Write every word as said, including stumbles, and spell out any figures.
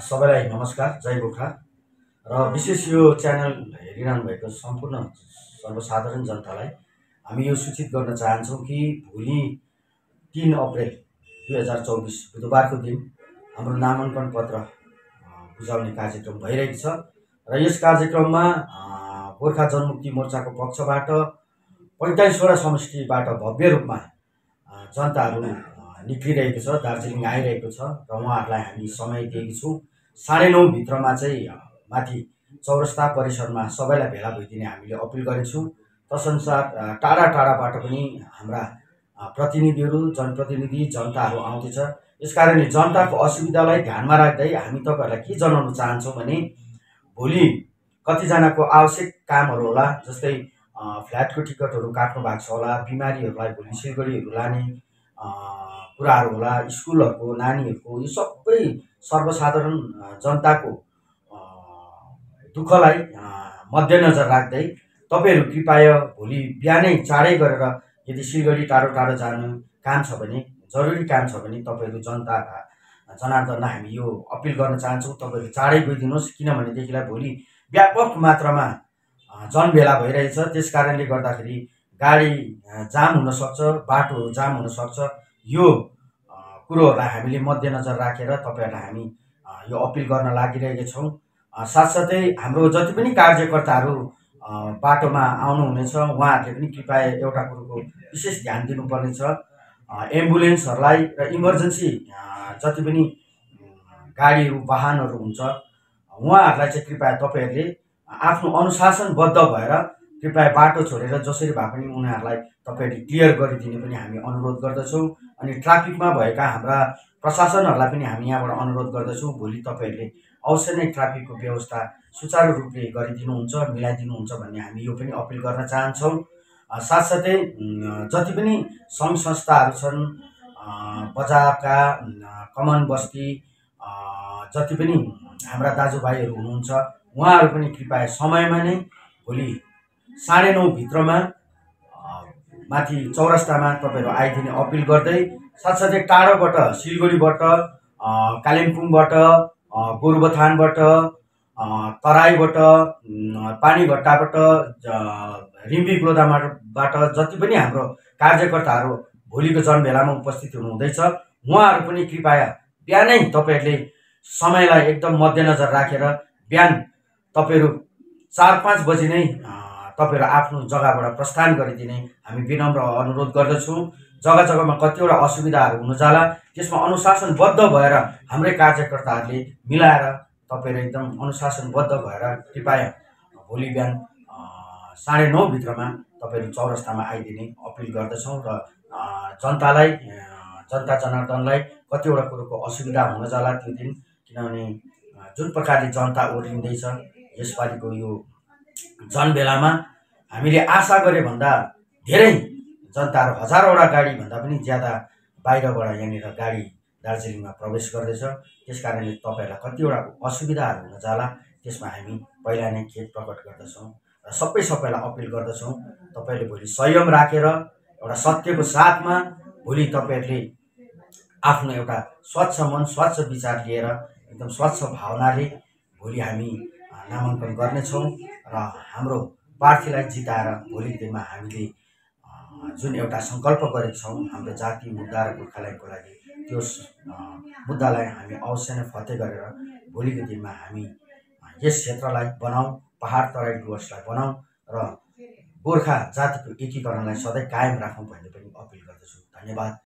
सबैलाई नमस्कार, जय गोर्खा। र विशेष यो च्यानल हेरिरहनु भएको सम्पूर्ण सर्वसाधारण जनतालाई हामी यो सूचित गर्न चाहन्छौँ कि भोलि तीन अप्रेल दुई हजार चौबिस बुधबारको दिन हाम्रो नामाङ्कन पत्र बुझाउने कार्यक्रम भइरहेको छ र यस कार्यक्रममा गोर्खा जनमुक्ति मोर्चाको पक्षबाट पैँतालिसवटा समष्टिबाट भव्य रूपमा जनताहरू निक्लिरहेको छ, दार्जिलिङ आइरहेको छ र उहाँहरूलाई हामी समय दिएको छौँ। साढे नौ भित्रमा चाहिँ माथि चौरस्ता परिसरमा सबैलाई भेला भइदिने हामीले अपिल गरेछौँ। तसअनुसार टाढा टाढाबाट पनि हाम्रा प्रतिनिधिहरू, जनप्रतिनिधि, जनताहरू आउँदैछ। यसकारणले जनताको असुविधालाई ध्यानमा राख्दै हामी तपाईँहरूलाई के जनाउन चाहन्छौँ भने भोलि कतिजनाको आवश्यक कामहरू होला, जस्तै फ्ल्याटको टिकटहरू काट्नु भएको छ होला, बिमारीहरूलाई भोलि सिलगढीहरू लाने कुराहरू होला, स्कुलहरूको नानीहरूको, यो सबै सर्वसाधारण जनताको दुःखलाई मध्यनजर राख्दै तपाईँहरू कृपया भोलि बिहानै चाँडै गरेर यदि सिलगढी टाढो टाढो जानु काम छ भने, जरुरी काम छ भने तपाईँहरू जनता जनार्दनलाई हामी यो अपिल गर्न चाहन्छौँ, तपाईँहरू चाँडै गइदिनुहोस्। किनभनेदेखिलाई भोलि व्यापक मात्रामा जनभेला भइरहेछ। त्यस कारणले गर्दाखेरि गाडी जाम हुनसक्छ, बाटोहरू जाम हुनसक्छ। यो कुरोहरूलाई हामीले मध्यनजर राखेर तपाईँहरूलाई हामी यो अपिल गर्न लागिरहेका छौँ। साथसाथै हाम्रो जति पनि कार्यकर्ताहरू बाटोमा आउनुहुनेछ उहाँहरूले पनि कृपया एउटा कुरोको विशेष ध्यान दिनुपर्ने छ। एम्बुलेन्सहरूलाई र इमर्जेन्सी जति पनि गाडीहरू वाहनहरू हुन्छ उहाँहरूलाई चाहिँ कृपया तपाईँहरूले आफ्नो अनुशासनबद्ध भएर कृपया बाटो छोडेर जसरी भए पनि उनीहरूलाई तपाईँहरूले क्लियर गरिदिने पनि हामी अनुरोध गर्दछौँ। अनि ट्राफिकमा भएका हाम्रा प्रशासनहरूलाई पनि हामी यहाँबाट अनुरोध गर्दछौँ, भोलि तपाईँहरूले अवश्य नै ट्राफिकको व्यवस्था सुचारू रूपले गरिदिनुहुन्छ, मिलाइदिनुहुन्छ भन्ने हामी यो पनि अपिल गर्न चाहन्छौँ। साथसाथै जति पनि सङ्घ संस्थाहरू छन्, बजारका, कमान बस्ती, जति पनि हाम्रा दाजुभाइहरू हुनुहुन्छ उहाँहरू पनि कृपया समयमा नै भोलि साढे नौ भित्रमा माथि चौरस्तामा तपाईँहरू आइदिने अपिल गर्दै, साथसाथै टाढोबाट सिलगढीबाट, कालिम्पोङबाट, गोरुबथानबाट, तराईबाट, पानीघट्टाबाट, रिम्बी ग्लोदामाबाट जति पनि हाम्रो कार्यकर्ताहरू भोलिको जनभेलामा उपस्थित हुनुहुँदैछ उहाँहरू पनि कृपया बिहानै तपाईँहरूले समयलाई एकदम मध्यनजर राखेर बिहान तपाईँहरू चार पाँच बजी नै तपाईँहरू आफ्नो जग्गाबाट प्रस्थान गरिदिने हामी विनम्र अनुरोध गर्दछौँ। जग्गा जग्गामा कतिवटा असुविधाहरू हुन जाला, त्यसमा अनुशासनबद्ध भएर हाम्रै कार्यकर्ताहरूले मिलाएर तपाईँहरू एकदम अनुशासनबद्ध भएर कृपया भोलि बिहान साढे नौ भित्रमा तपाईँहरू चौरस्तामा आइदिने अपिल गर्दछौँ। र जनतालाई, जनता जनार्दनलाई कतिवटा कुरोको असुविधा हुन जाला त्यो दिन, किनभने जुन प्रकारले जनता ओर्लिँदैछ यसपालिको यो जनभेलामा हामीले आशा गरे भन्दा धेरै जनताहरू, हजारवटा गाडीभन्दा पनि ज्यादा बाहिरबाट यहाँनिर गाडी दार्जिलिङमा प्रवेश गर्दैछ। त्यस कारणले तपाईँहरूलाई कतिवटा असुविधाहरू हुन जाला, त्यसमा हामी पहिला नै खेद प्रकट गर्दछौँ र सबै सबैलाई अपिल गर्दछौँ तपाईँहरूले भोलि संयम राखेर एउटा सत्यको साथमा भोलि तपाईँहरूले आफ्नो एउटा स्वच्छ मन, स्वच्छ विचार लिएर एकदम स्वच्छ भावनाले भोलि हामी नामाङ्कन गर्नेछौँ र हाम्रो प्रार्थीलाई जिताएर भोलि दिनमा हामीले जुन एउटा सङ्कल्प गरेका छौँ हाम्रो जाति मुद्दा र गोर्खाल्यान्डको लागि, त्यो मुद्दालाई हामी अवश्य नै फतेह गरेर भोलिको दिनमा हामी यस क्षेत्रलाई बनाऊँ, पहाड तराई डुवर्सलाई बनाऊँ र गोर्खा जातिको एकीकरणलाई सधैँ कायम राखौँ भन्ने पनि अपिल गर्दछु। धन्यवाद।